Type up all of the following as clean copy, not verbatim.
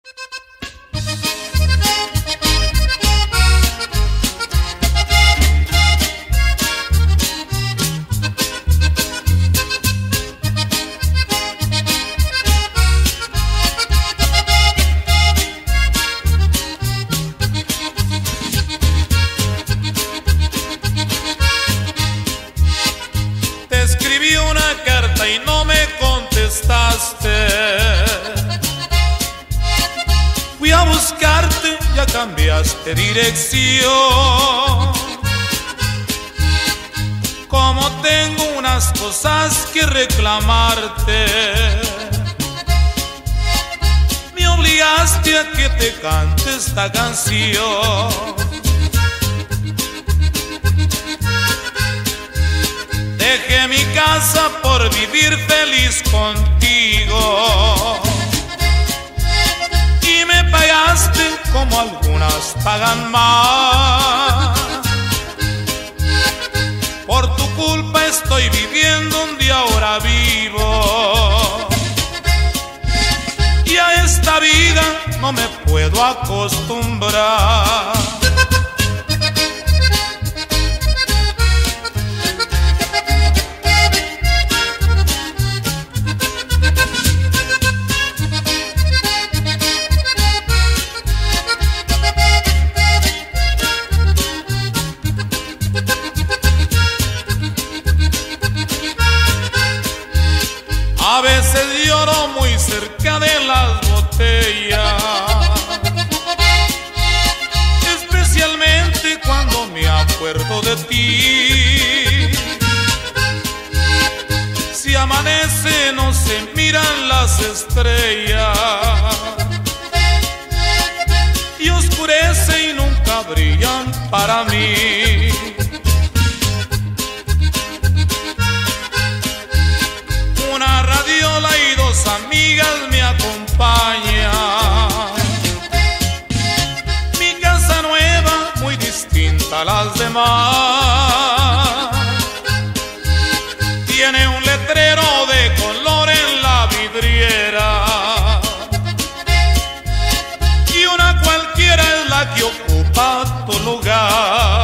Fui a buscarte, ya cambiaste dirección. Como tengo unas cosas que reclamarte, me obligaste a que te cante esta canción. Dejé mi casa por vivir feliz contigo y me pagaste como algunas pagan más. Por tu culpa estoy viviendo donde ahora vivo y a esta vida no me puedo acostumbrar. A veces lloro muy cerca de las botellas, especialmente cuando me acuerdo de ti. Si amanece no se miran las estrellas y oscurece y nunca brillan para mí. Una radiola y dos amigas me acompañan. Mi casa nueva, muy distinta a las demás. Tiene un letrero de color en la vidriera y una cualquiera es la que ocupa tu lugar.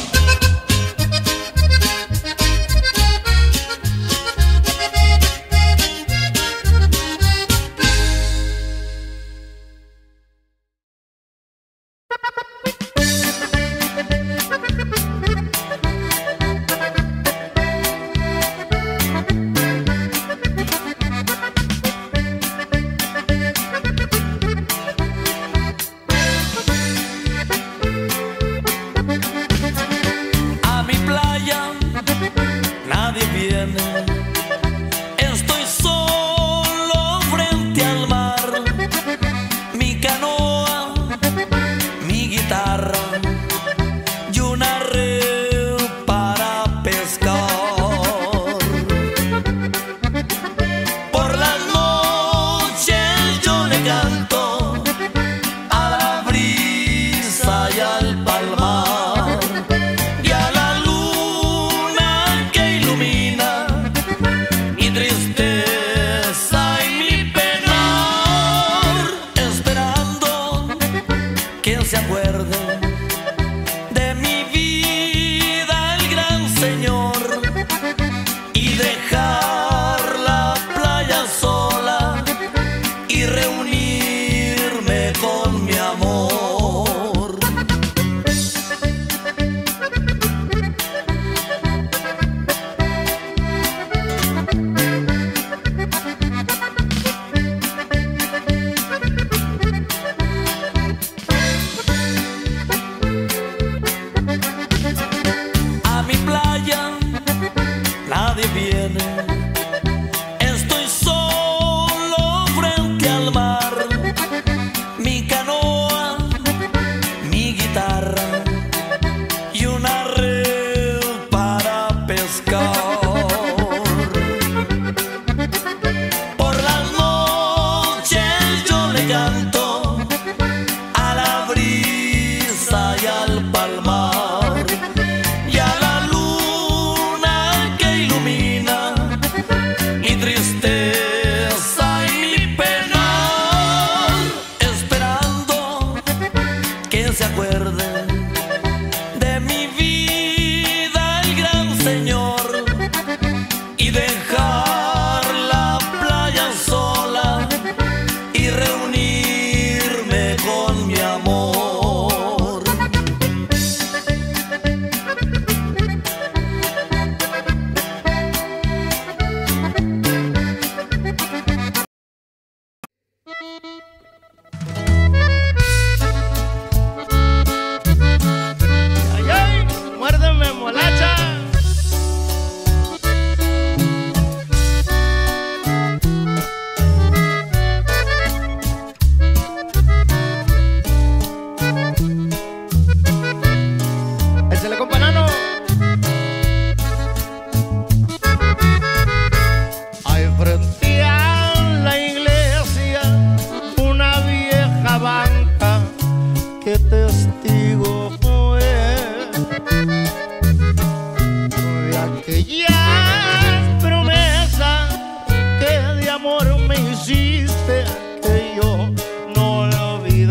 Estoy solo frente al mar, mi canoa, mi guitarra y una red para pescar. Por las noches yo le canto a la brisa y al palmar y a la luna que ilumina tristeza y mi penar, esperando que se acuerde de mi vida el gran Señor y dejar la playa sola y reunirme con mi amor.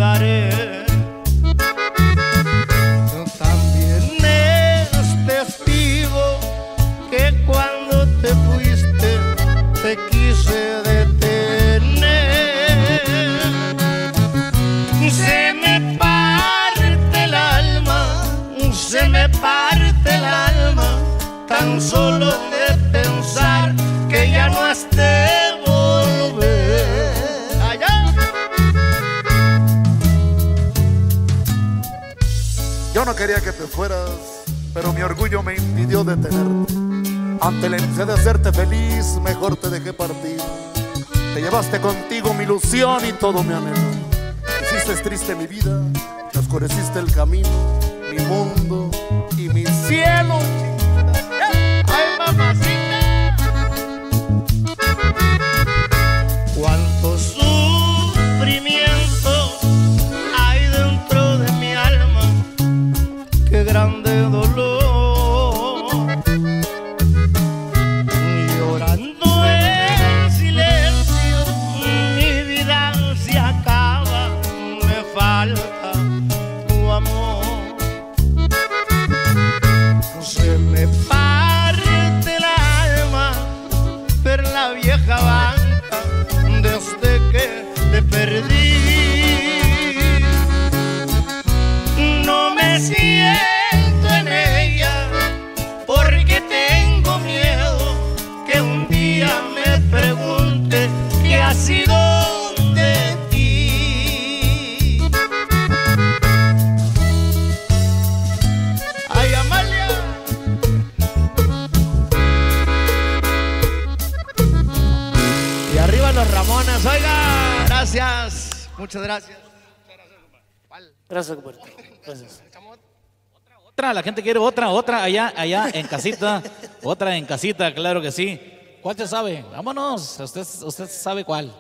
pared. También es testigo que cuando te fuiste te quise detener. Se me parte el alma, se me parte el alma, tan solo de pensar que ya no has de volver. Allá. Yo no quería que te fueras, pero mi orgullo me impidió detenerte. Ante la ansia de hacerte feliz, mejor te dejé partir. Te llevaste contigo mi ilusión y todo mi anhelo. Hiciste triste mi vida, te oscureciste el camino, mi mundo y mi cielo. ¡Ay, mamacita! Cuánto sufrimiento hay dentro de mi alma, qué grande dolor. Llorando en silencio, mi vida se acaba, me falta tu amor. Se me parte el alma ver la vieja banca desde que te perdí. No me siento en ella porque tengo miedo que un día me pregunte qué ha sido de ti. Ay, Amalia. Y arriba los Ramones, oiga, gracias, muchas gracias. Gracias, compadre. Gracias. Otra, la gente quiere otra allá en casita, otra en casita, claro que sí. ¿Cuál se sabe? Vámonos, usted sabe cuál.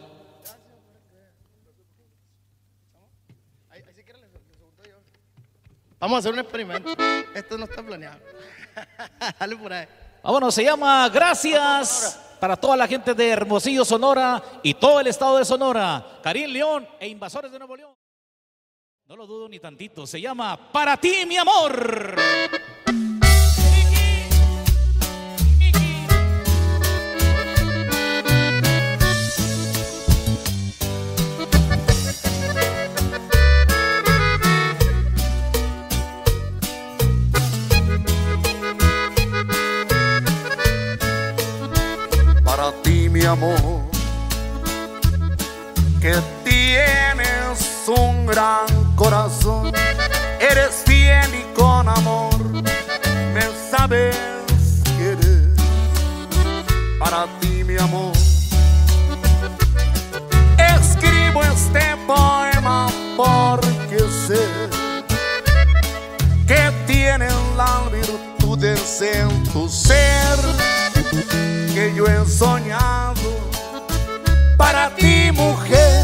Vamos a hacer un experimento. Esto no está planeado. Dale por ahí. Vámonos, se llama Gracias para toda la gente de Hermosillo, Sonora y todo el estado de Sonora. Karim León e Invasores de Nuevo León. No lo dudo ni tantito, se llama Para ti, mi amor. Para ti, mi amor, que tienes un gran corazón, eres fiel y con amor me sabes querer. Para ti, mi amor, escribo este poema porque sé que tienes la virtud de ser tu ser, que yo he soñado para ti, mujer,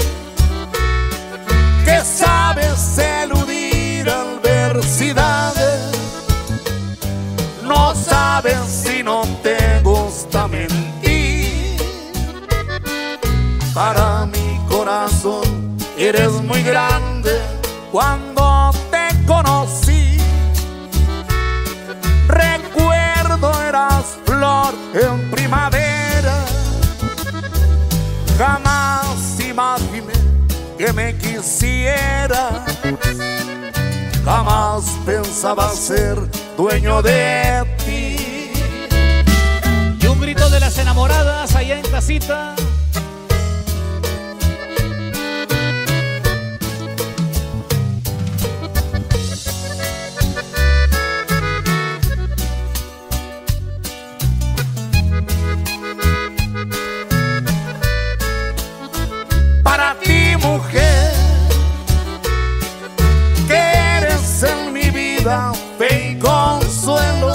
que sabes eludir adversidades, no sabes si no te gusta mentir. Para mi corazón eres muy grande. Cuando te conocí, recuerdo eras flor en primavera. Jamás imaginé que me quisiera, jamás pensaba ser dueño de ti. Y un grito de las enamoradas allá en casita. Para ti, mujer, que eres en mi vida fe y consuelo,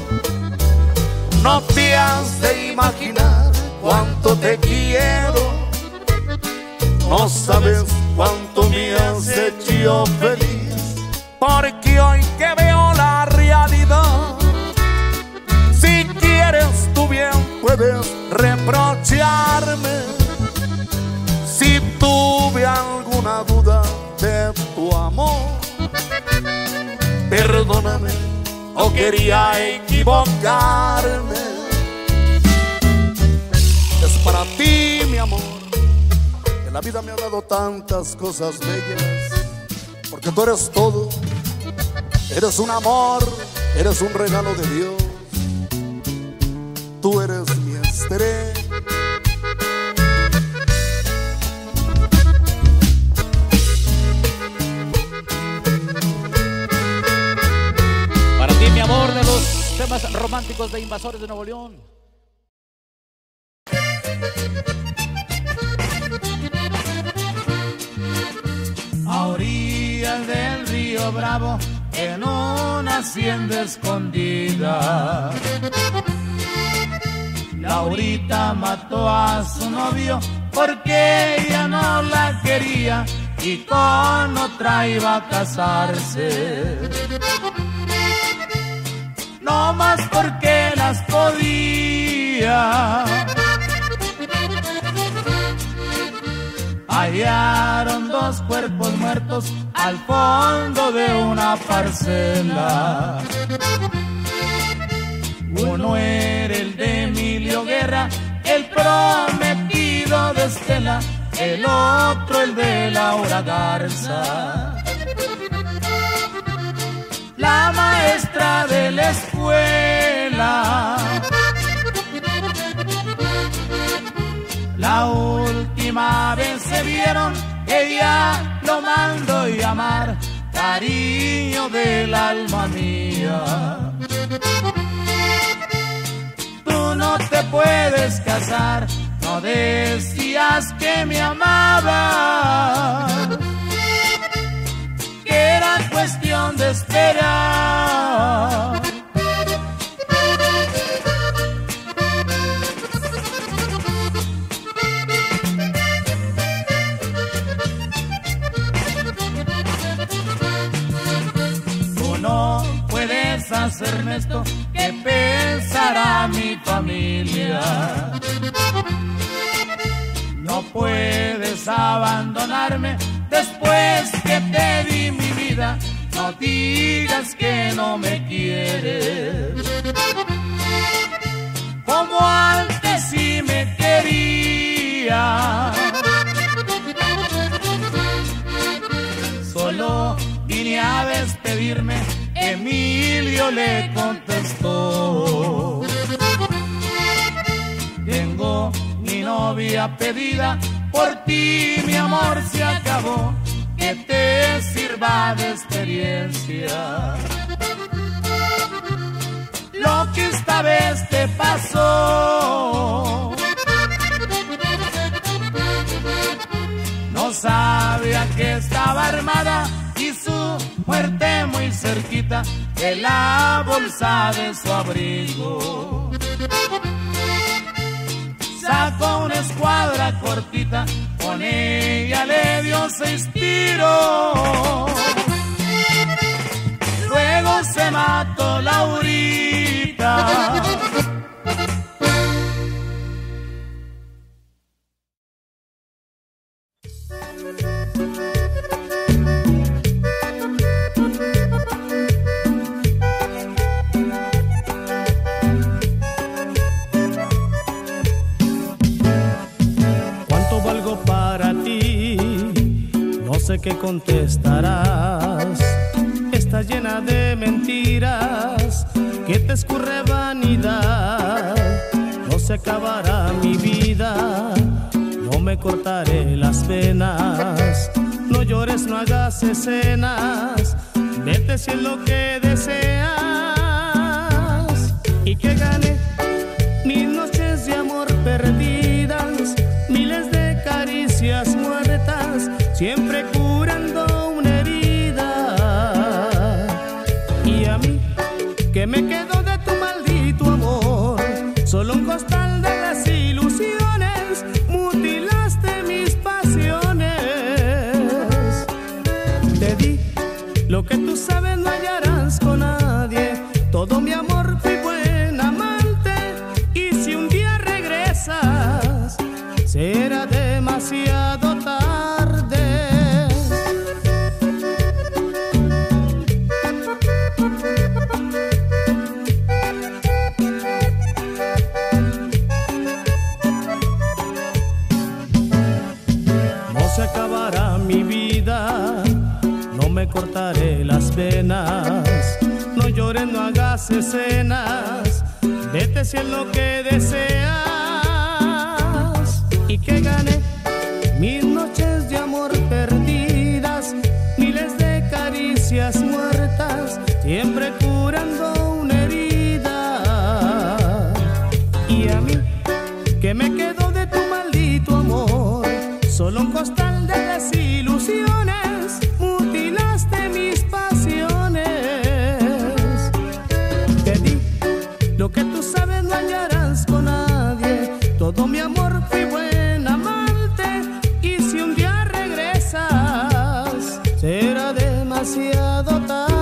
no te has de imaginar cuánto te quiero. No sabes cuánto me has hecho feliz, porque hoy que veo la realidad, si quieres tú bien puedes reprocharme. Si tuve alguna duda, de tu amor. Perdóname, no quería equivocarme. Es para ti, mi amor, que la vida me ha dado tantas cosas bellas. Porque tú eres todo, eres un amor, eres un regalo de Dios. Tú eres mi estrella. Para ti, mi amor, de los temas románticos de Invasores de Nuevo León. A orillas del río Bravo, en una hacienda escondida, Laurita mató a su novio porque ella no la quería y con otra iba a casarse. No más porque las podía. Hallaron dos cuerpos muertos al fondo de una parcela. Uno era el de Emilio Guerra, el prometido de Estela, el otro el de Laura Garza, la maestra de la escuela. La última vez se vieron, ella lo mandó llamar, cariño del alma mía. Tú no te puedes casar, no decías que me amabas, que era cuestión de esperar. No puedes hacerme esto, que pensará mi familia. No puedes abandonarme después que te di mi vida. No digas que no me quieres, como antes sí me querías. Solo vine a despedirme, Emilio le contestó. Tengo mi novia pedida, por ti mi amor se acabó, que te sirva de experiencia lo que esta vez te pasó. No sabía que estaba armada y su muerte muy cerquita de la bolsa de su abrigo. Sacó una escuadra cortita, con ella le dio 6 tiros. Luego se mató Laurita. No sé qué contestarás, estás llena de mentiras que te escurre vanidad. No se acabará mi vida, no me cortaré las venas. No llores, no hagas escenas, vete si es lo que deseas. Y que gane mis noches de amor perdidas, miles de caricias muertas, siempre curando una herida. Y a mí, que me quedo de tu maldito amor, solo un costal de las ilusiones, mutilaste mis pasiones. Te di lo que tú sabes no hallarás con nadie, todo mi amor fui buen amante, y si un día regresas, será demasiado tarde. vida, no me cortaré las venas. No llores, no hagas escenas, vete si es lo que deseas. Y que gané mil noches de amor perdidas, miles de caricias muertas, siempre curando una herida. Y a mí, que me quedo de tu maldito amor, solo un costal de desilusiones, mutilaste mis pasiones. Te di lo que tú sabes no hallarás con nadie, todo mi amor fui buen amante, y si un día regresas, será demasiado tarde.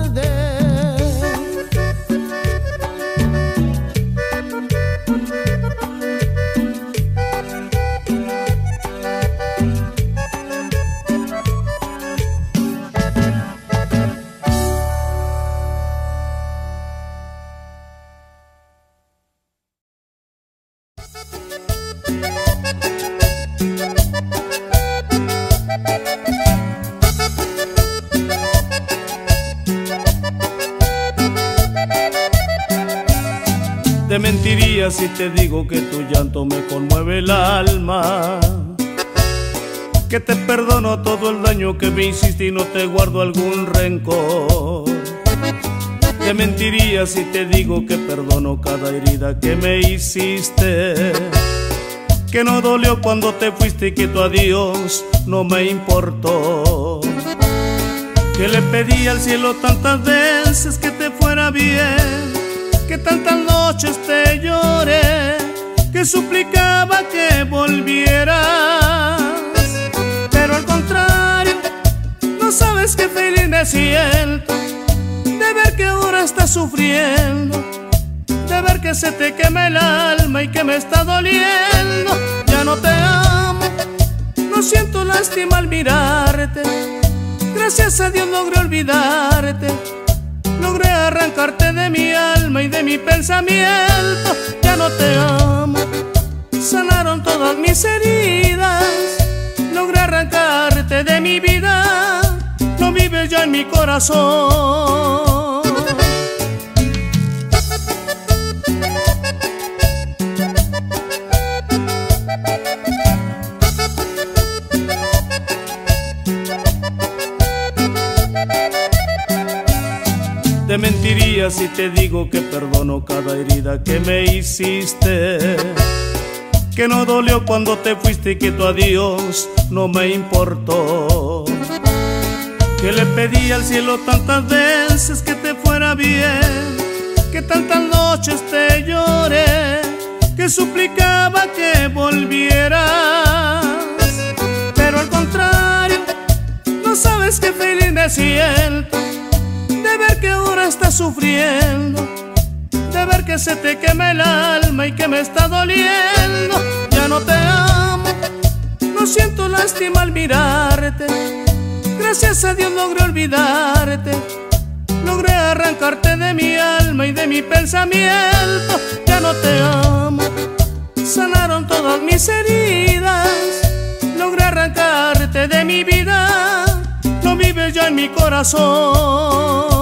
Te mentiría si te digo que tu llanto me conmueve el alma, que te perdono todo el daño que me hiciste y no te guardo algún rencor. Te mentiría si te digo que perdono cada herida que me hiciste, que no dolió cuando te fuiste y que tu adiós no me importó, que le pedí al cielo tantas veces que te fuera bien, que tantas noches te lloré, que suplicaba que volvieras. Pero al contrario, no sabes qué feliz me siento de ver que ahora estás sufriendo, de ver que se te quema el alma y que me está doliendo. Ya no te amo, no siento lástima al mirarte, gracias a Dios logré olvidarte, logré arrancarte de mi alma y de mi pensamiento. Ya no te amo, sanaron todas mis heridas, logré arrancarte de mi vida, no vives ya en mi corazón. Te mentiría si te digo que perdono cada herida que me hiciste, que no dolió cuando te fuiste y que tu adiós no me importó, que le pedí al cielo tantas veces que te fuera bien, que tantas noches te lloré, que suplicaba que volvieras. Pero al contrario, no sabes qué feliz me siento de ver que ahora estás sufriendo, de ver que se te quema el alma y que me está doliendo. Ya no te amo, no siento lástima al mirarte, gracias a Dios logré olvidarte, logré arrancarte de mi alma y de mi pensamiento. Ya no te amo, sanaron todas mis heridas, logré arrancarte de mi vida, no vives ya en mi corazón.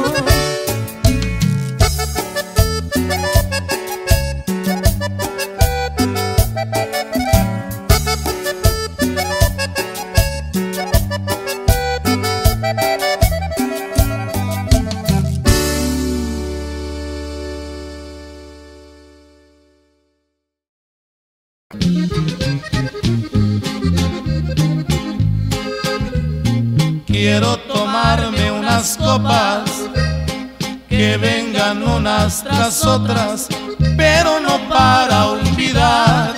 Quiero tomarme unas copas, que vengan unas tras otras, pero no para olvidar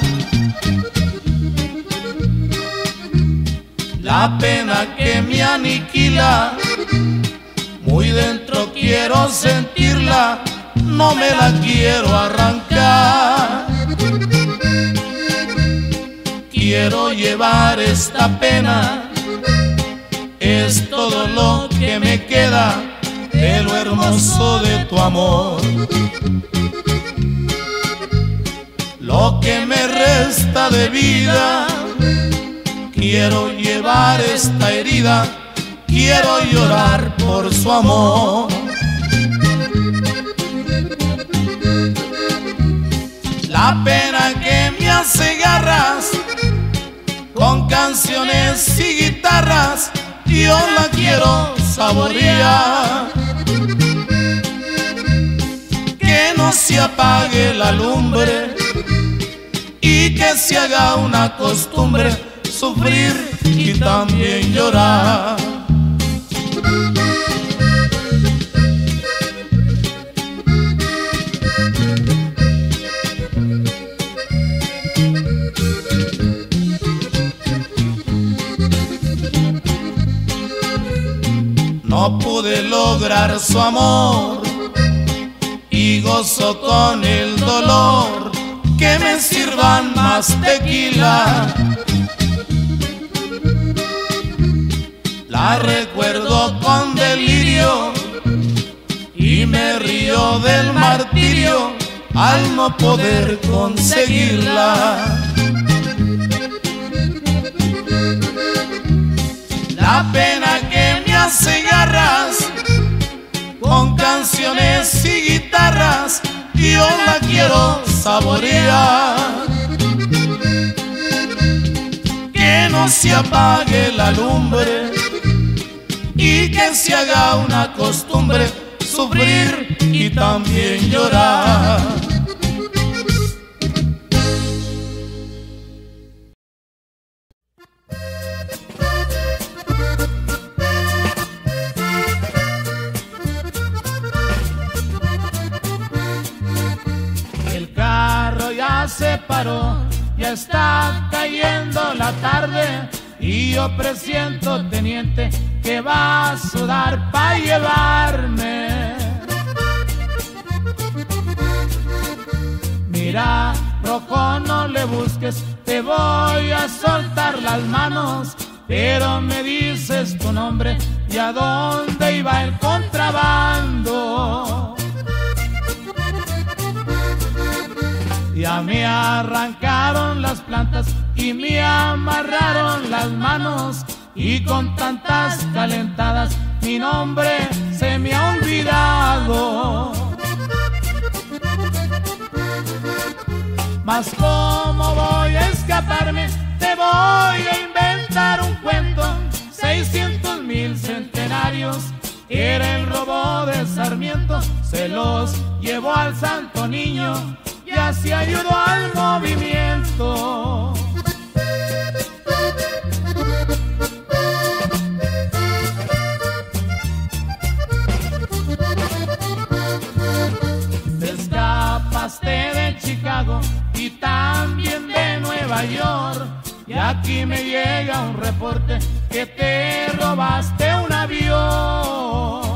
la pena que me aniquila. Muy dentro quiero sentirla, no me la quiero arrancar. Quiero llevar esta pena, es todo lo que me queda de lo hermoso de tu amor. Lo que me resta de vida, quiero llevar esta herida, quiero llorar por su amor. La pena que me hace garras con canciones y guitarras, yo la quiero saborear. Que no se apague la lumbre y que se haga una costumbre sufrir y también llorar. No pude lograr su amor y gozo con el dolor, que me sirvan más tequila. La recuerdo con delirio y me río del martirio al no poder conseguirla. La pena que me hace garras con canciones y guitarras, yo la quiero saborear. Que no se apague la lumbre y que se haga una costumbre sufrir y también llorar. Se paró, ya está cayendo la tarde y yo presiento, teniente, que va a sudar pa' llevarme. Mira, rojo, no le busques, te voy a soltar las manos, pero me dices tu nombre y a dónde iba el contrabando. Ya me arrancaron las plantas y me amarraron las manos, y con tantas calentadas mi nombre se me ha olvidado. Mas ¿cómo voy a escaparme? Te voy a inventar un cuento. 600,000 centenarios era el robo de Sarmiento, se los llevó al Santo Niño y así ayudó al movimiento. Te escapaste de Chicago y también de Nueva York, y aquí me llega un reporte que te robaste un avión.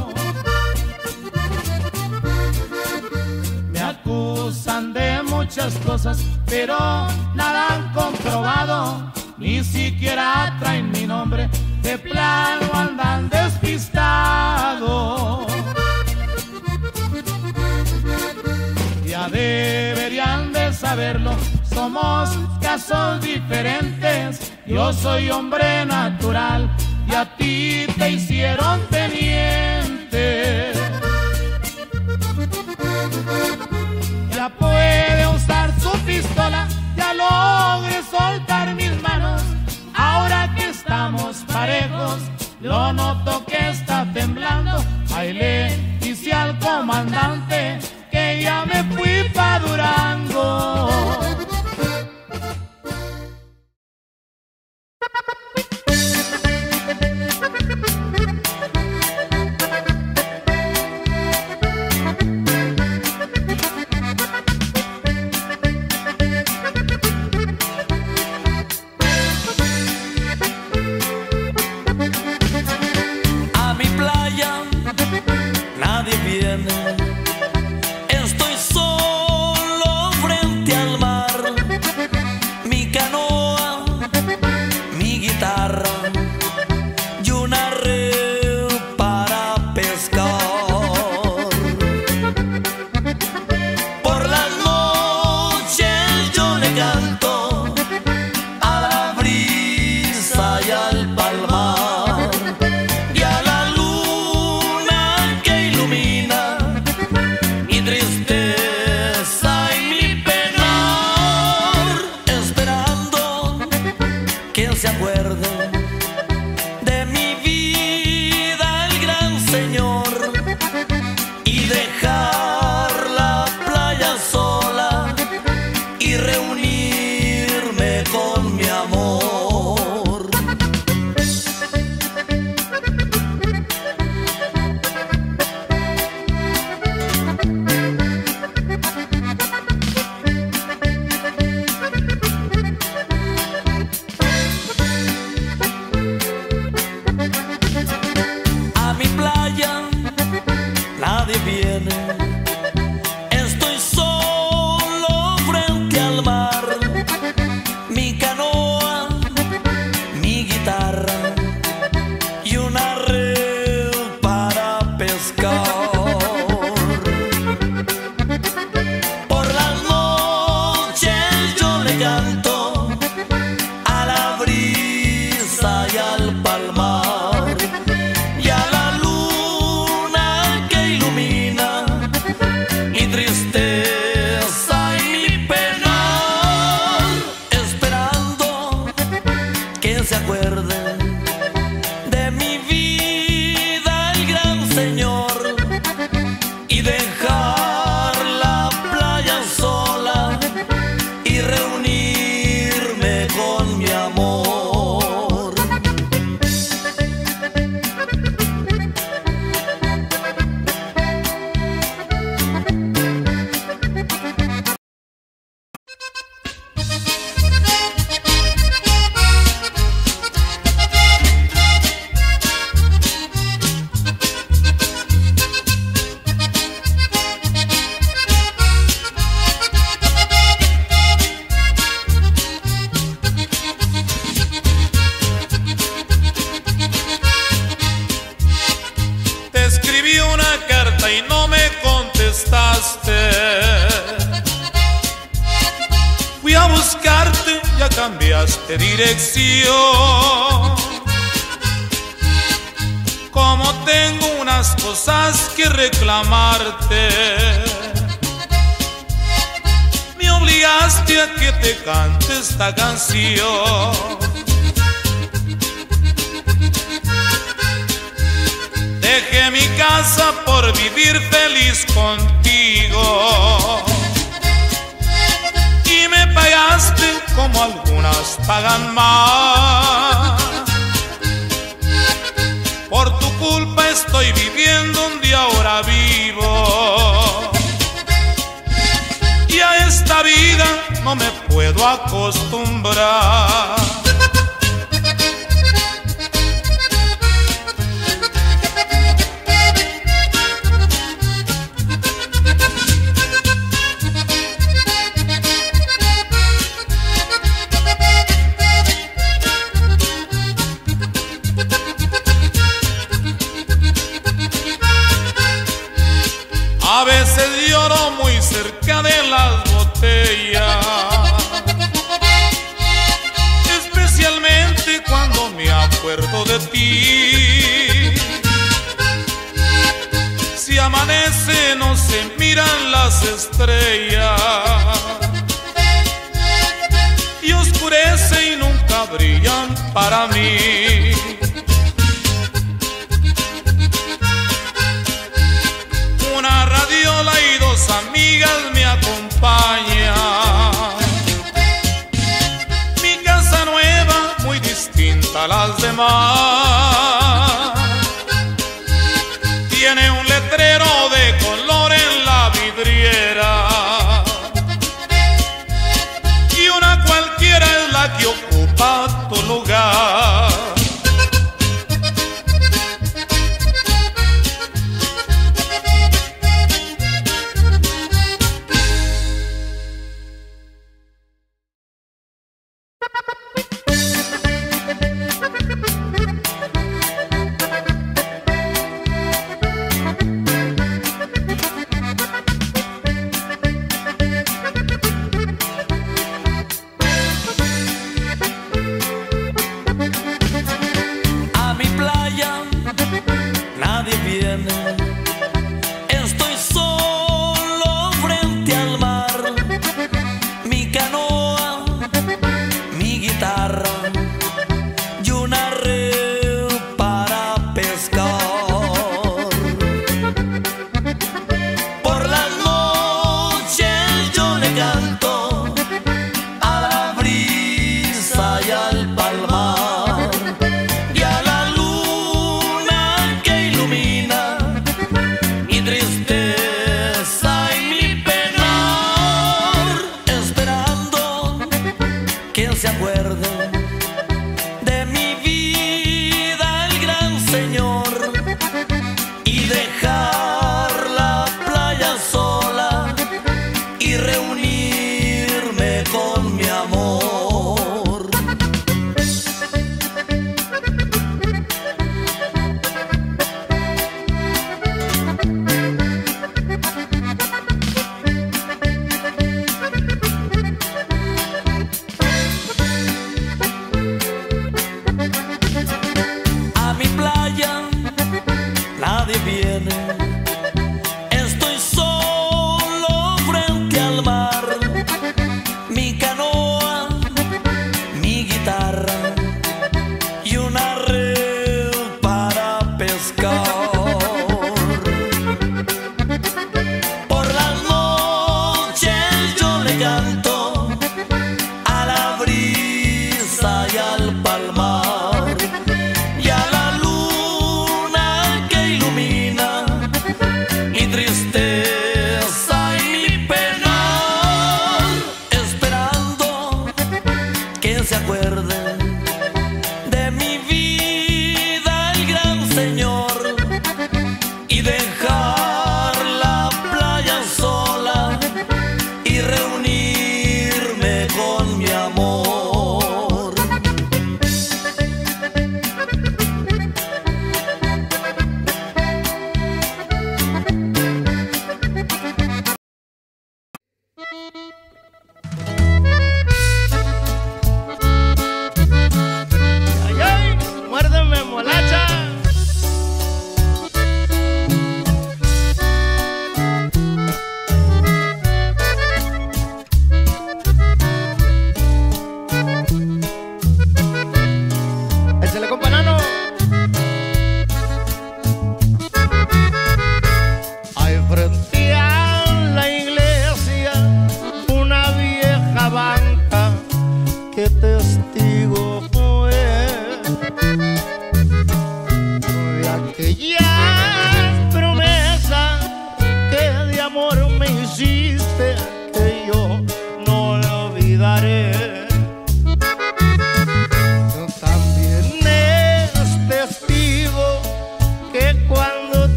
Acusan de muchas cosas, pero nada han comprobado, ni siquiera traen mi nombre, de plano andan despistados. Ya deberían de saberlo, somos casos diferentes, yo soy hombre natural y a ti te hicieron teniente. Ya puede usar su pistola, ya logré soltar mis manos. Ahora que estamos parejos, lo noto que está temblando. Ahí le hice al comandante que ya me fui pa' Durango. Estoy solo frente al mar. ya cambiaste dirección. Como tengo unas cosas que reclamarte, me obligaste a que te cante esta canción. Dejé mi casa por vivir feliz contigo y me pagaste como algunas pagan más. Por tu culpa estoy viviendo donde ahora vivo y a esta vida no me puedo acostumbrar. A veces lloro muy cerca de las botellas, especialmente cuando me acuerdo de ti. Si amanece no se miran las estrellas y oscurece y nunca brillan para mí. Una radiola y dos amigas me acompañan. Mi casa nueva, muy distinta a las demás, tiene un letrero de color en la vidriera y una cualquiera es la que ocupa tu lugar. Estoy solo frente al mar, mi canoa, mi guitarra y una red para pescar. Por las noches yo le canto a la brisa y al palmar y a la luna que ilumina mi tristeza y mi penar, esperando que se acuerde de mi vida el gran Señor y dejar la playa sola y reunirme con mi amor. A mi playa nadie viene, estoy solo frente al mar, mi canoa, mi guitarra y una red para pescar. Por las noches yo le canto a la brisa y al palmar y a la luna que ilumina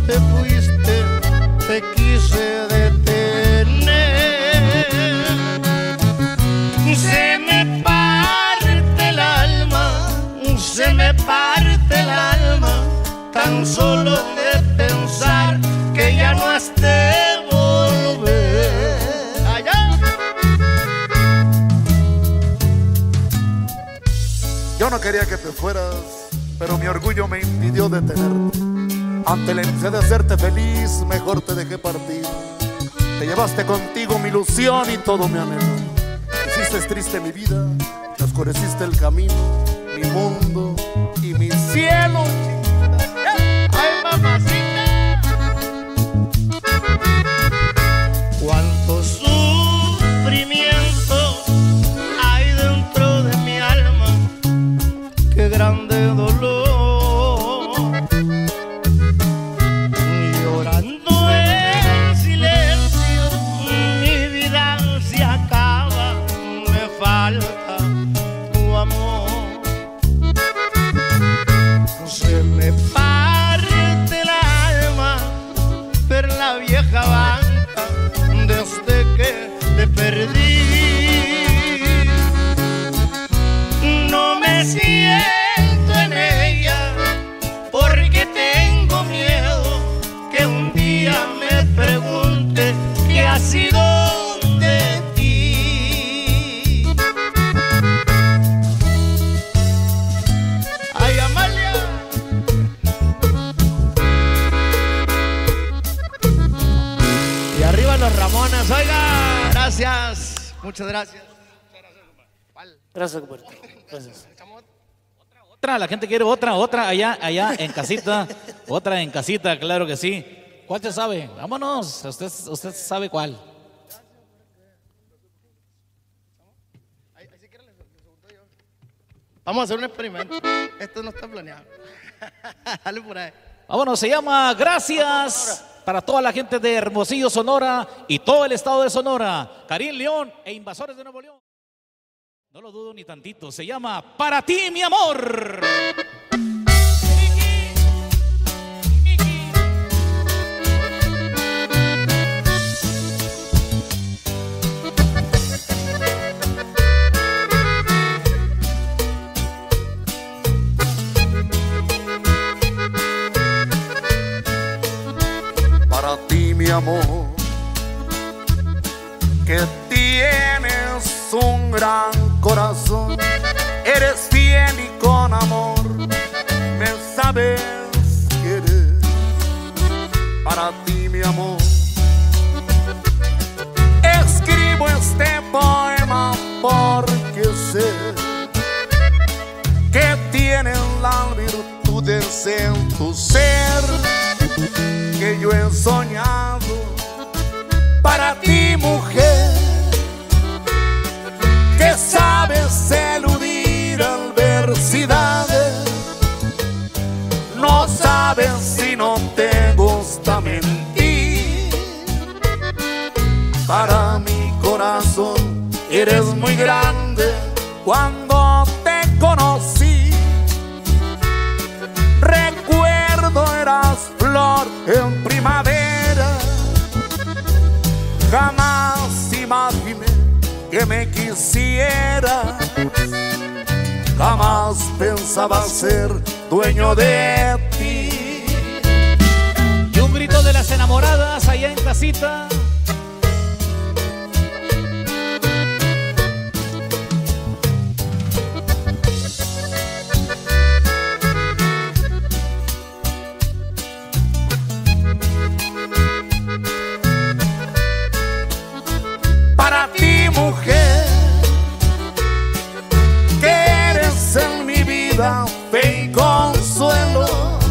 te fuiste, te quise detener. Se me parte el alma, se me parte el alma, tan solo de pensar que ya no has de volver. Allá. Yo no quería que te fueras, pero mi orgullo me impidió detenerte. Ante la ansia de hacerte feliz, mejor te dejé partir. Te llevaste contigo mi ilusión y todo mi anhelo. Hiciste triste mi vida, te oscureciste el camino, mi mundo y mi cielo. ¡Ay, mamacita! Cuánto sufrimiento hay dentro de mi alma, qué grande dolor. Llorando en silencio, mi vida se acaba, me falta tu amor. Se me parte el alma ver la vieja banca desde que te perdí. No me siento en ella porque tengo miedo que un día me pregunte qué ha sido de ti. Ay, Amalia. Y arriba los Ramones, oiga. Gracias, muchas gracias. Gracias, compadre. Gracias. Otra, la gente quiere otra allá en casita. Otra en casita, claro que sí. ¿Cuál te sabe? Vámonos, usted sabe cuál. Vamos a hacer un experimento. Esto no está planeado. Dale por ahí. Vámonos, se llama Gracias para toda la gente de Hermosillo, Sonora y todo el estado de Sonora. Karim León e Invasores de Nuevo León. No lo dudo ni tantito. Se llama Para ti, mi amor. Para ti, mi amor, que tienes un gran corazón, eres fiel y con amor me sabes querer. Para ti, mi amor, escribo este poema porque sé que tienes la virtud de ser tu ser, que yo he soñado para ti, mujer, que sabes eludir adversidades, no sabes si no te gusta mentir. Para mi corazón eres muy grande. Cuando te conocí, recuerdo eras flor en primavera. Jamás imaginé que me quisiera, jamás pensaba ser dueño de ti. Y un grito de las enamoradas allá en casita. Para ti, mujer, que eres en mi vida fe y consuelo,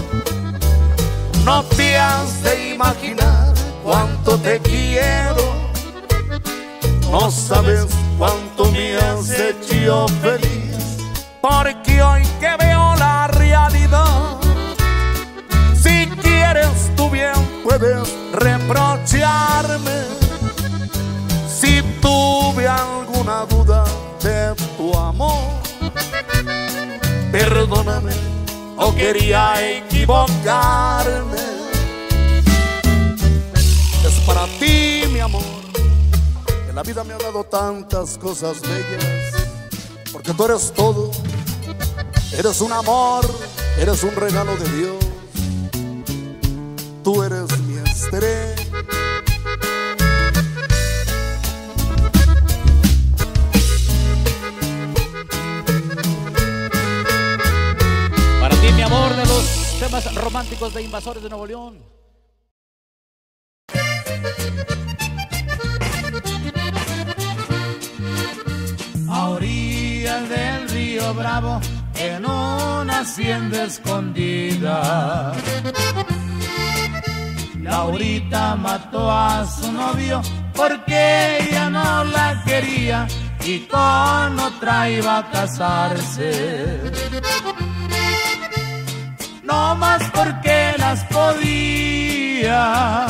no te has de imaginar cuánto te quiero. No sabes cuánto me has hecho feliz, porque hoy que veo la realidad, si quieres tú bien puedes reprocharme. Si tuve alguna duda de tu amor, perdóname, o quería equivocarme. La vida me ha dado tantas cosas bellas, porque tú eres todo, eres un amor, eres un regalo de Dios. Tú eres mi estrella. Para ti, mi amor, de los temas románticos de Invasores de Nuevo León. A orillas del río Bravo, en una hacienda escondida, Laurita mató a su novio porque ella no la quería y con otra iba a casarse. No más porque las podía.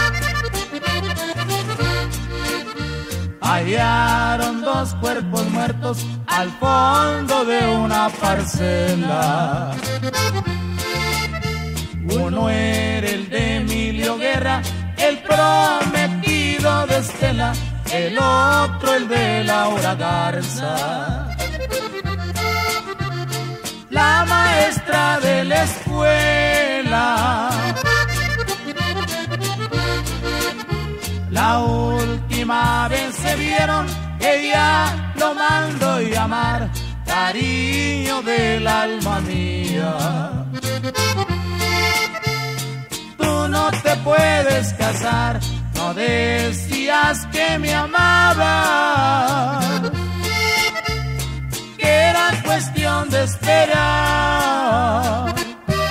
Hallaron dos cuerpos muertos al fondo de una parcela. Uno era el de Emilio Guerra, el prometido de Estela, el otro el de Laura Garza, la maestra de la escuela. La última vez se vieron, ella lo mandó llamar cariño del alma mía. Tú no te puedes casar, no decías que me amabas, que era cuestión de esperar.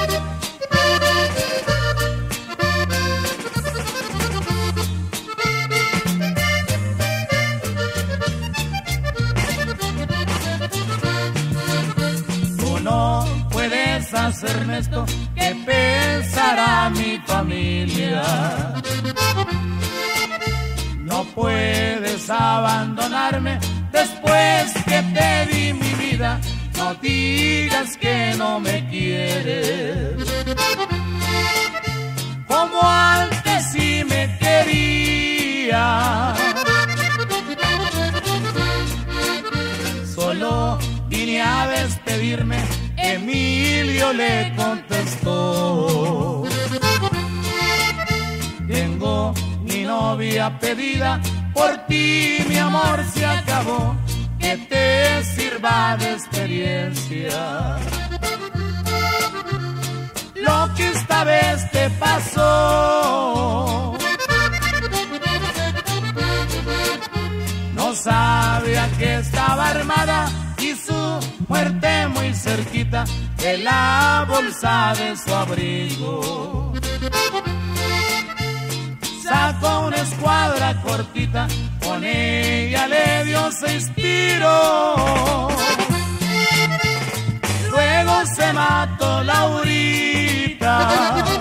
No puedes hacerme esto, que pensará mi familia. No puedes abandonarme después que te di mi vida. No digas que no me quieres, como antes sí me querías. Solo vine a despedirme, Emilio le contestó. Tengo mi novia pedida, por ti mi amor se acabó, que te sirva de experiencia lo que esta vez te pasó. No sabía que estaba armada y su muerte muy cerquita de la bolsa de su abrigo. Sacó una escuadra cortita, con ella le dio 6 tiros. Luego se mató Laurita.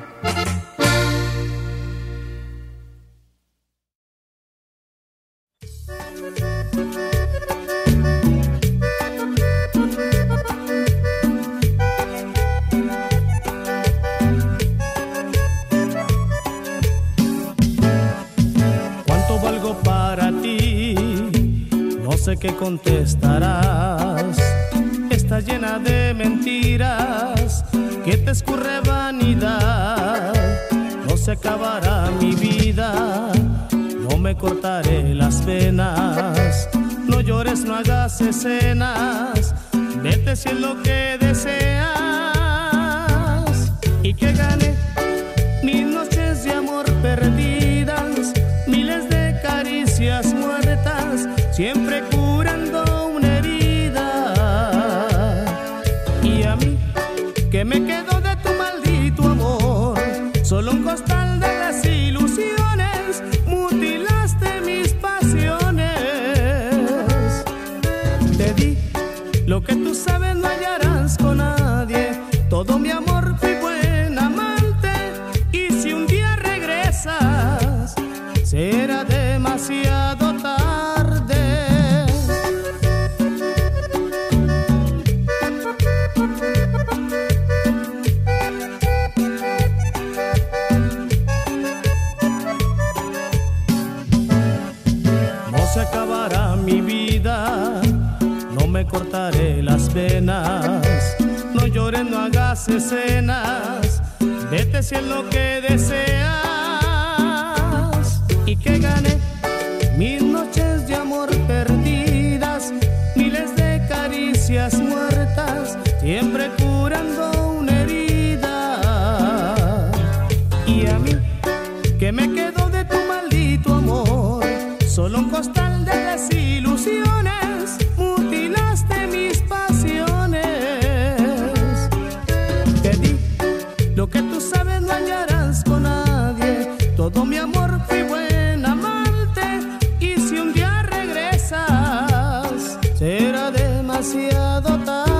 No sé qué contestarás, estás llena de mentiras, que te escurre vanidad. No se acabará mi vida, no me cortaré las venas. No llores, no hagas escenas, vete si es lo que deseas. Y que gane 1000 noches de amor perdidas, miles de caricias muertas, siempre curando una herida. Y a mí, que me quedo de tu maldito amor, solo un costal de las ilusiones, mutilaste mis pasiones. Te di lo que tú sabes no hallarás con nadie, todo mi amor fui buen amante. que te sea lo que deseas y que gane mil noches de amor perdidas, miles de caricias muertas, siempre curando una herida. Y a mí, que me quedo de tu maldito amor, solo un costal de desilusiones, mutilaste mis pasiones. Te di lo que tú sabes no hallarás con nadie, todo mi amor fui buen amante, y si un día regresas será demasiado tarde.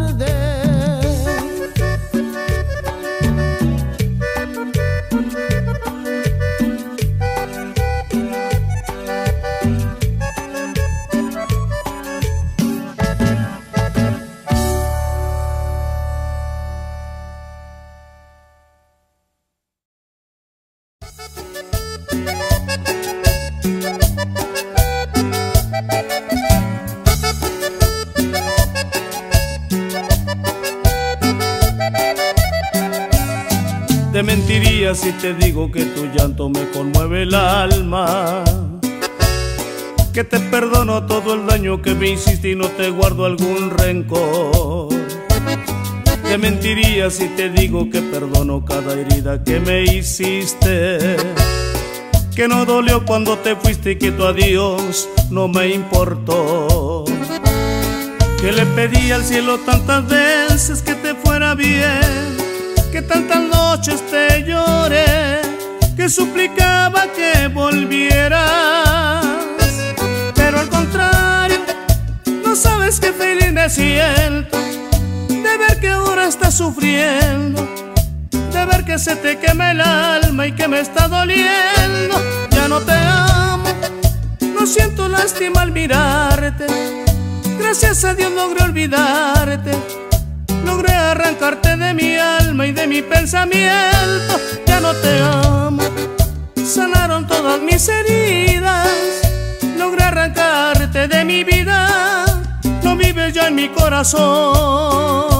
Te mentiría si te digo que tu llanto me conmueve el alma, que te perdono todo el daño que me hiciste y no te guardo algún rencor. Te mentiría si te digo que perdono cada herida que me hiciste, que no dolió cuando te fuiste y que tu adiós no me importó, que le pedí al cielo tantas veces que te fuera bien, que tantas noches te lloré, que suplicaba que volvieras. Pero al contrario, no sabes qué feliz me siento de ver que ahora estás sufriendo, de ver que se te quema el alma y que me está doliendo. Ya no te amo, no siento lástima al mirarte, gracias a Dios logré olvidarte, logré arrancarte de mi alma y de mi pensamiento. Ya no te amo, sanaron todas mis heridas, logré arrancarte de mi vida, no vives ya en mi corazón.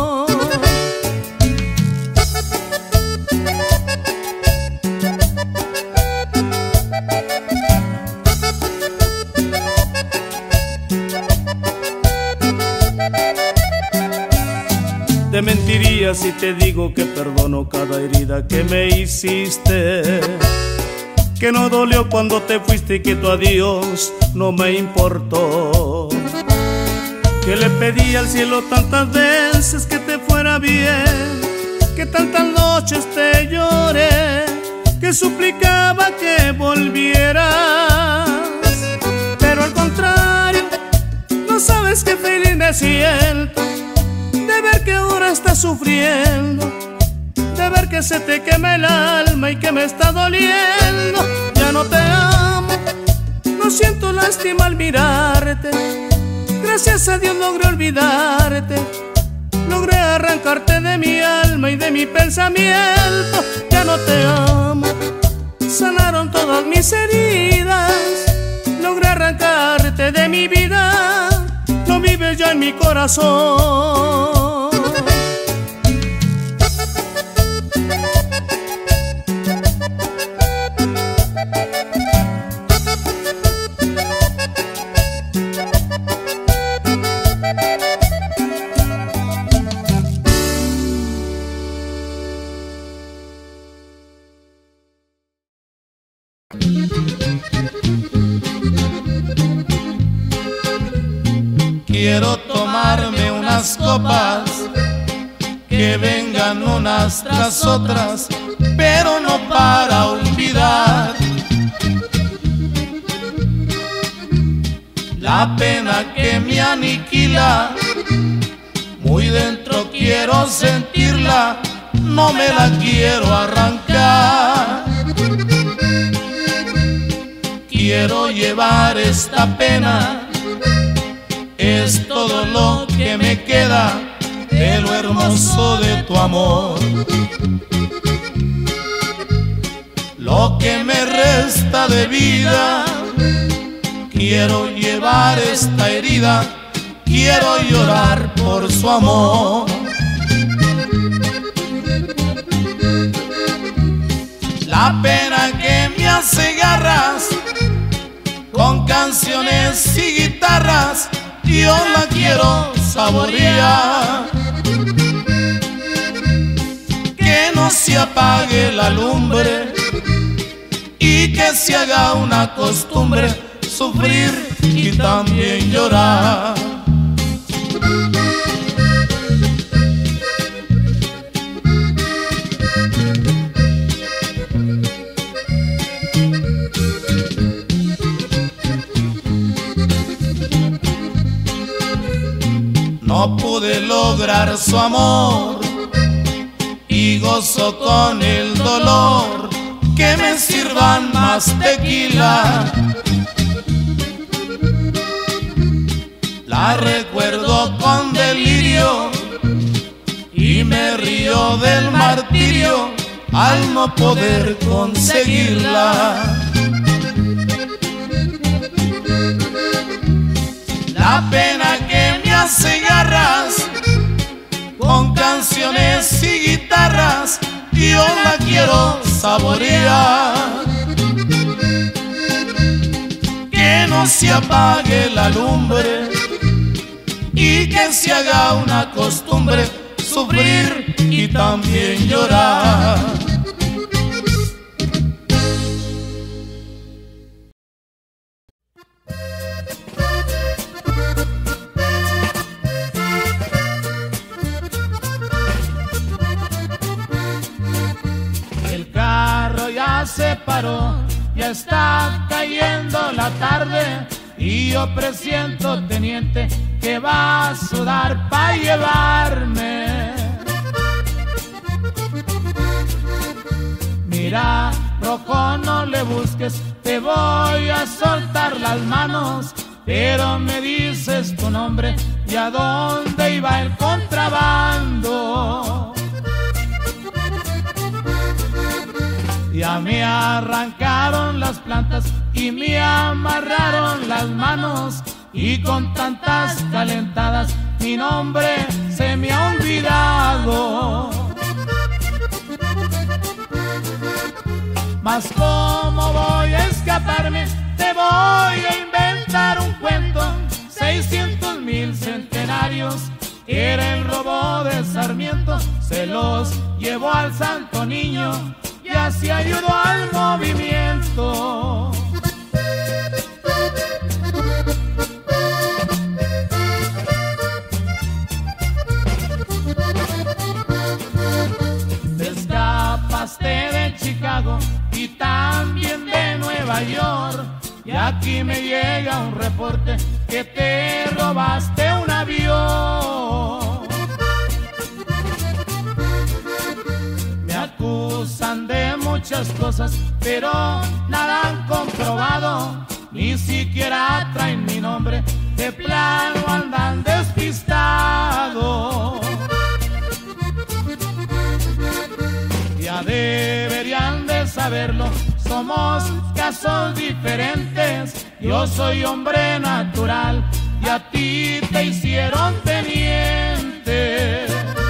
Te mentiría si te digo que perdono cada herida que me hiciste, que no dolió cuando te fuiste y que tu adiós no me importó, que le pedí al cielo tantas veces que te fuera bien, que tantas noches te lloré, que suplicaba que volvieras. Pero al contrario, no sabes qué feliz me siento de ver que ahora estás sufriendo, de ver que se te quema el alma y que me está doliendo. Ya no te amo, no siento lástima al mirarte, gracias a Dios logré olvidarte, logré arrancarte de mi alma y de mi pensamiento. Ya no te amo, sanaron todas mis heridas, logré arrancarte de mi vida, no vives ya en mi corazón. Quiero tomarme unas copas, que vengan unas tras otras, pero no para olvidar la pena que me aniquila. Muy dentro quiero sentirla, no me la quiero arrancar. Quiero llevar esta pena, es todo lo que me queda de lo hermoso de tu amor. Lo que me resta de vida, quiero llevar esta herida, quiero llorar por su amor. La pena que me hace garras con canciones y guitarras, yo la quiero saborear. Que no se apague la lumbre y que se haga una costumbre sufrir y también llorar. No pude lograr su amor y gozo con el dolor, que me sirvan más tequila. La recuerdo con delirio y me río del martirio al no poder conseguirla. La pena que me hace garras con canciones y guitarras, yo la quiero saborear. Que no se apague la lumbre y que se haga una costumbre sufrir y también llorar. Se paró, ya está cayendo la tarde y yo presiento, teniente, que va a sudar pa' llevarme. Mira, rojo, no le busques, te voy a soltar las manos, pero me dices tu nombre y a dónde iba el contrabando. Ya me arrancaron las plantas y me amarraron las manos, y con tantas calentadas mi nombre se me ha olvidado. Mas ¿cómo voy a escaparme? Te voy a inventar un cuento. 600,000 centenarios era el robo de Sarmiento, se los llevó al Santo Niño y así ayudó al movimiento. Te escapaste de Chicago y también de Nueva York, y aquí me llega un reporte que te robaste un avión. Acusan de muchas cosas, pero nada han comprobado, ni siquiera traen mi nombre, de plano andan despistados. Ya deberían de saberlo, somos casos diferentes, yo soy hombre natural y a ti te hicieron teniente.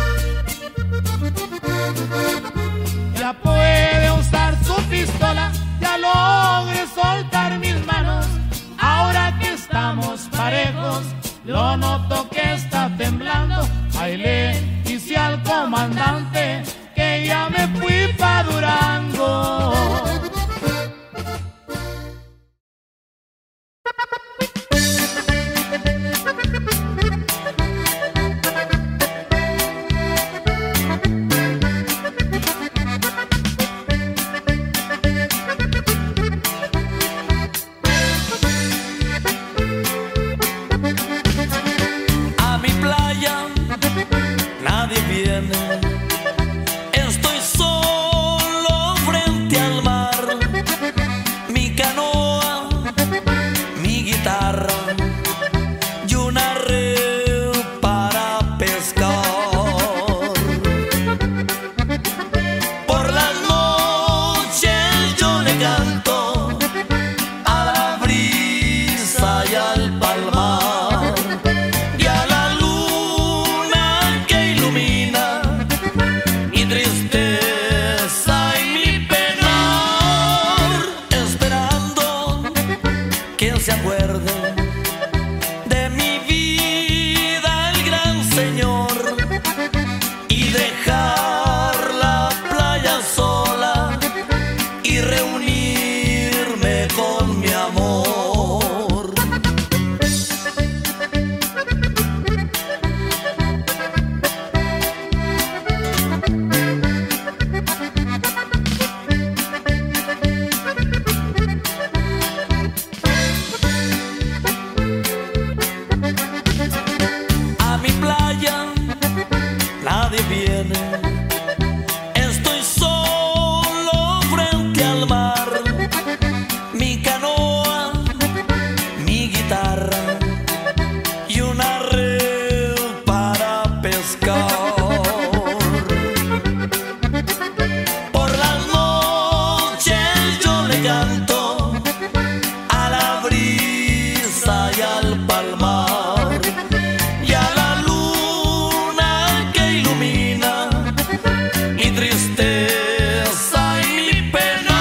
Ya puede usar su pistola, ya logré soltar mis manos. Ahora que estamos parejos, lo noto que está temblando. Ahí le hice al comandante que ya me fui pa' Durango. playa sola y reunirme con mi amor. A mi playa nadie viene, estoy solo frente al mar, mi canoa, mi guitarra y una red para pescar. Por las noches yo le canto a la brisa y al palmar y a la luna que ilumina mi tristeza y mi pena,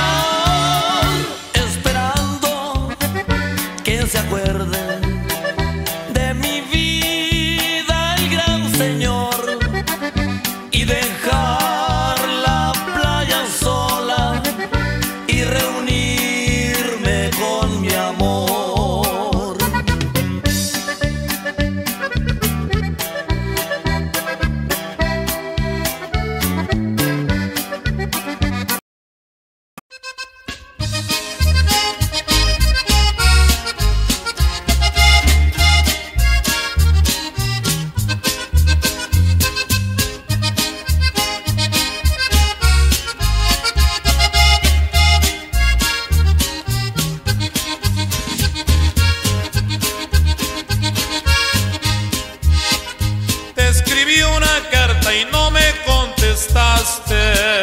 esperando que se acuerde de mi vida el gran Señor y dejar la playa sola y reunirme con mi amor. Te escribí una carta y no me contestaste.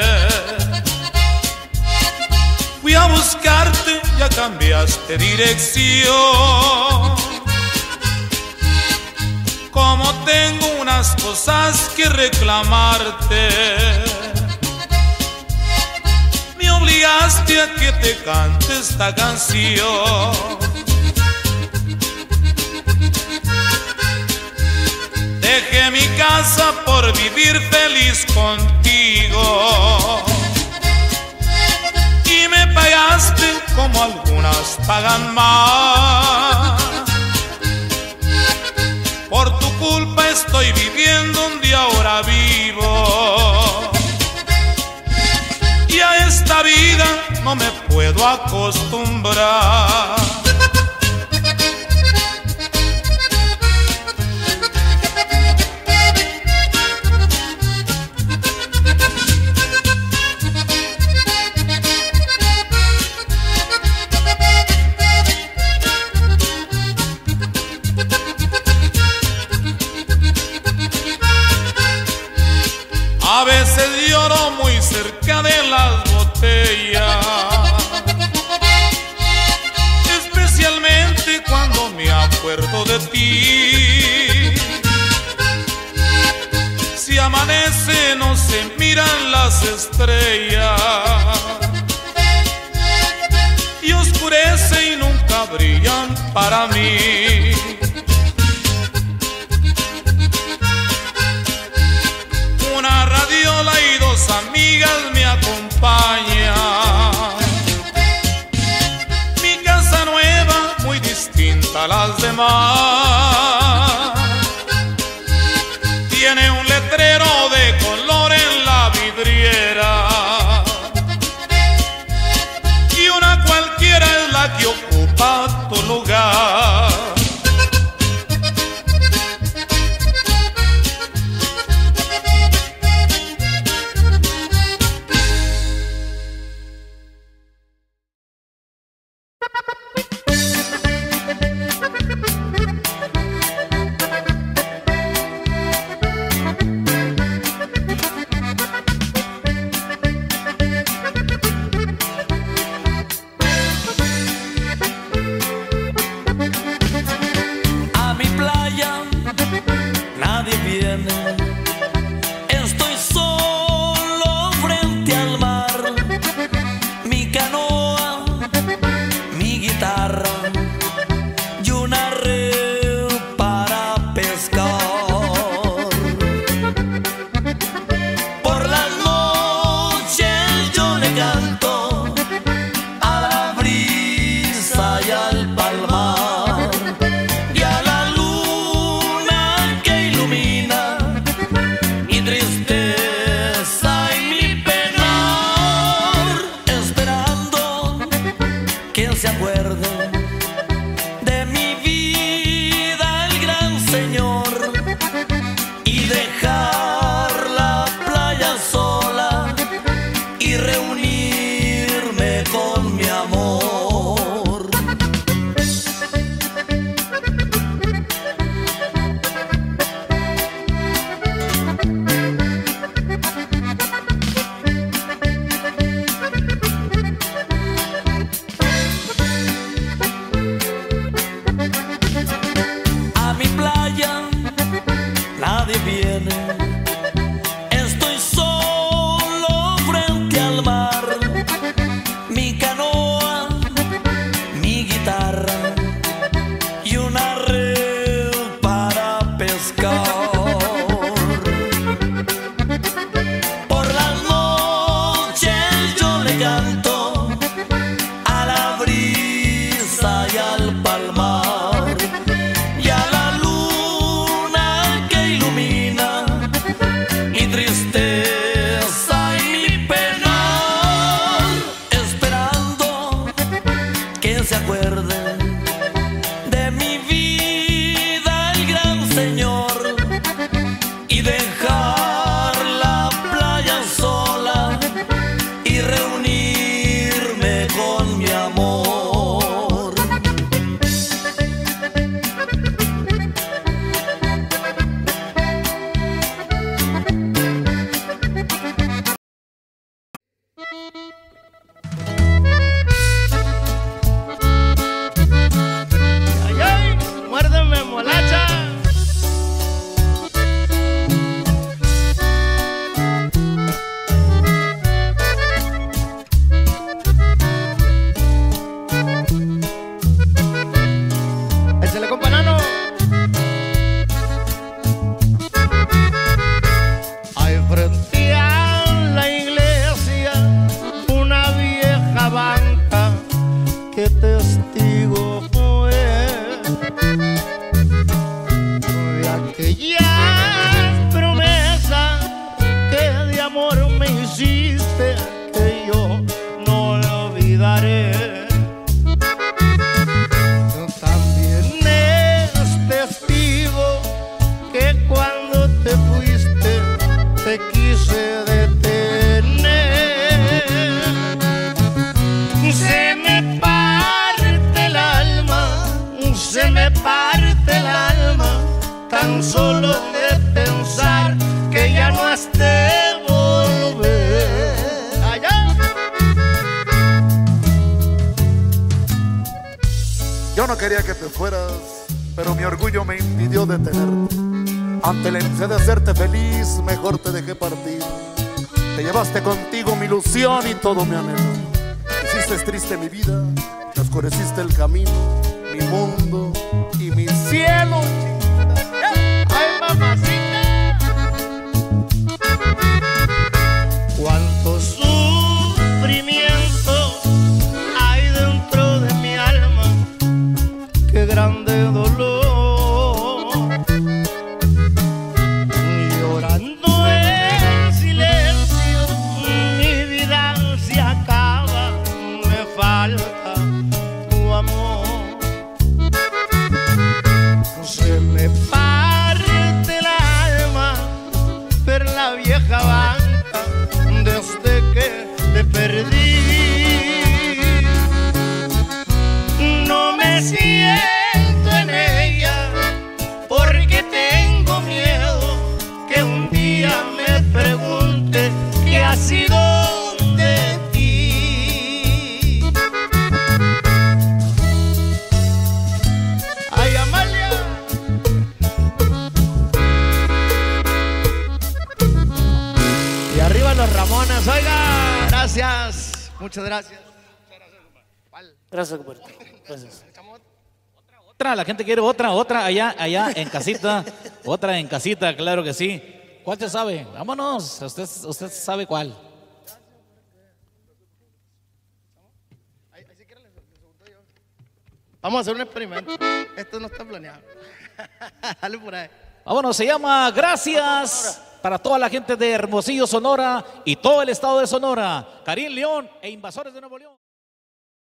Fui a buscarte, ya cambiaste dirección. Como tengo unas cosas que reclamarte, me obligaste a que te cante esta canción. Dejé mi casa por vivir feliz contigo y me pagaste como algunas pagan más. Por tu culpa estoy viviendo donde ahora vivo y a esta vida no me puedo acostumbrar. A veces lloro muy cerca de las botellas, especialmente cuando me acuerdo de ti. Si amanece no se miran las estrellas y oscurece y nunca brillan para mí. Una radiola y dos amigas me acompañan. Mi casa nueva, muy distinta a las demás, tiene un letrero de color en la vidriera y una cualquiera es la que ocupa tu lugar. reunirme con mi amor. A mi playa nadie viene, estoy solo frente al mar. Mi canoa, mi guitarra y una red para pescar. Por las noches yo le canto a la brisa y al palmar y a la luna que ilumina mi tristeza y mi pena, esperando que se acuerde de mi vida el gran Señor y dejar la playa sola y reunirme con mi amor. Ay, ay, muérdeme, molacha. Échale, compa Nano. Hay frente a la iglesia una vieja banca que testigo fue de aquellas promesas que de amor me hiciste, que yo no lo olvidaré. También es testigo que cuando te fuiste te quise detener. Se me parte el alma, se me parte el alma, tan solo de pensar que ya no has de volver. Allá. Yo no quería que te fueras, pero mi orgullo me impidió detenerte. Ante la ansia de hacerte feliz, mejor te dejé partir. Te llevaste contigo mi ilusión y todo mi anhelo. Hiciste triste mi vida, te oscureciste el camino, mi mundo y mi cielo. Ay, mamacita. Cuánto sufrimiento hay dentro de mi alma, qué grande dolor. Llorando en silencio, mi vida se acaba, me falta tu amor. Se me parte el alma ver la vieja banca desde que te perdí. No me siento en ella porque tengo miedo que un día me pregunte qué ha sido de ti. Ay, Amalia. Y arriba los Ramones, oiga. Gracias, muchas gracias. Gracias, compadre. Gracias. Otra, la gente quiere otra allá en casita, otra en casita, claro que sí. ¿Cuál se sabe? Vámonos, usted sabe cuál. Vamos a hacer un experimento. Esto no está planeado. Dale por ahí. Vámonos, se llama Gracias para toda la gente de Hermosillo, Sonora y todo el estado de Sonora. Karim León e Invasores de Nuevo León.